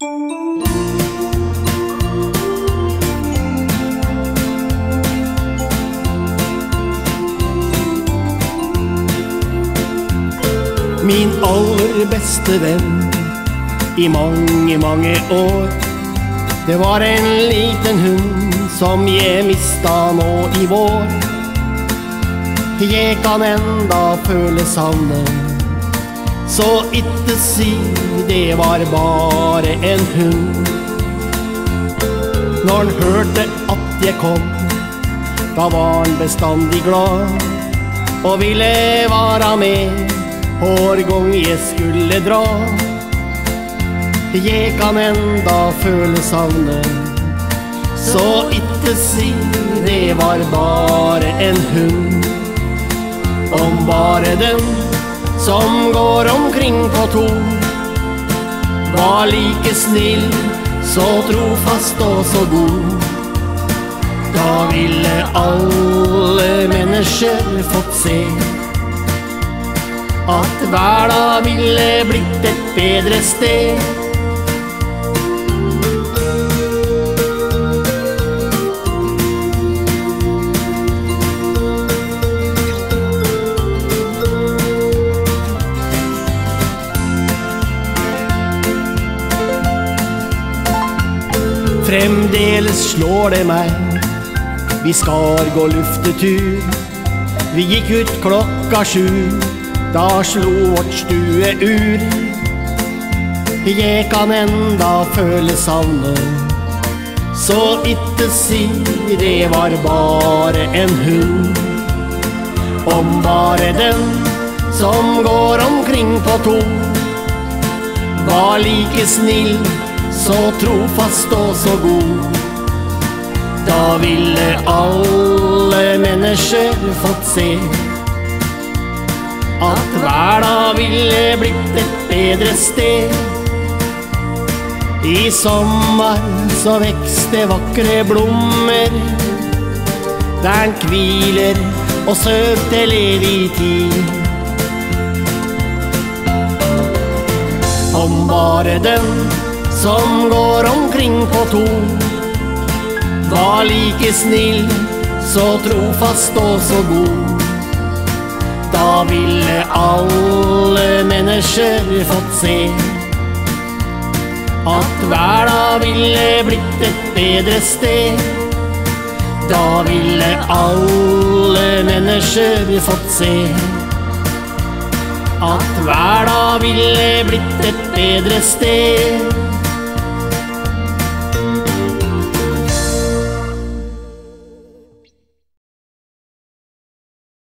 Min aller beste venn i mange, mange år. Det var en liten hund som jeg mista nå i vår. Jeg kan enda føle savnet, så ikke si det var bare en hund. Når han hørte at jeg kom, da var han bestandig glad og ville være med hver gang jeg skulle dra. Jeg kan enda føle savnet, så ikke si det var bare en hund. Om bare den som går omkring på to var like snill, så trofast og så god, da ville alle mennesker fått se at verden ville blitt et bedre sted. Fremdeles slår det meg, vi skal gå luftetur. Vi gikk ut 7:00, da slo vårt stueur. Jeg kan enda føle savnet, så ikke si det var bare en hund. Om bare den som går omkring på to var like snill, så trofast og så god, da ville alle mennesker fått se at verden ville blitt et bedre sted. I sommer så vekste vakre blommer, der den hviler og søv til evig tid. Om bare den som går omkring på to var like snill, så trofast og så god, da ville alle mennesker fått se at verden ville blitt et bedre sted. Da ville alle mennesker fått se at verden ville blitt et bedre sted.